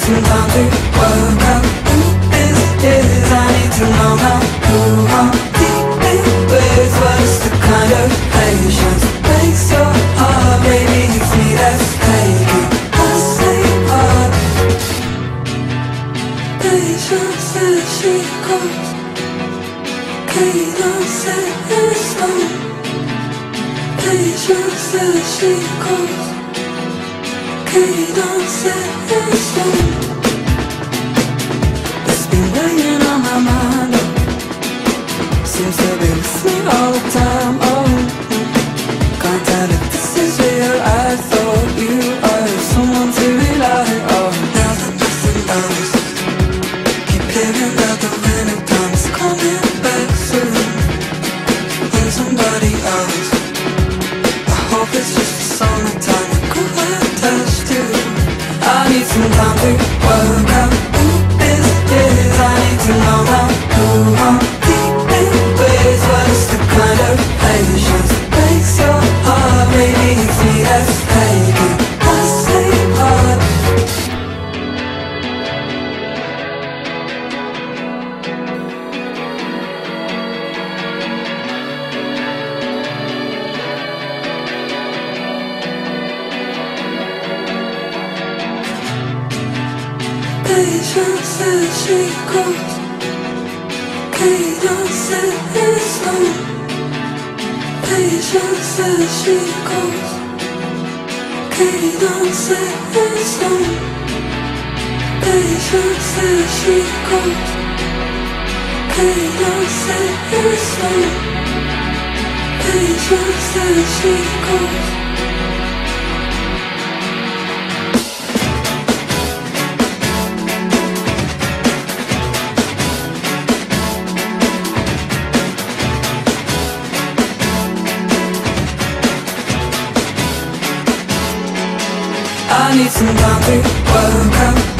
some time to work out who this is. I need to know now who I'm dealing with. What's the kind of patience makes your heart? Maybe it's me that's taking the same part. Patience as she goes, cadence is slow. Patience as she goes, cadence is slow. It's been weighing on my mind, oh. Seems to be with me all the time, oh. Can't tell if this is real. I thought you were someone to rely on. Now that nothing else, keep hearing that the winter time's coming back soon. When somebody else, I hope it's just the summertime you could attach to. I need some time to work out who this is. I need to know now who I'm dealing with. What's the kind of patience breaks your heart? Maybe it's me that's taking the same part. Patience as she goes, cadence is slow. Patience as she goes, cadence is slow. Patience as she goes, cadence is slow. Patience as she goes. I need some time to work out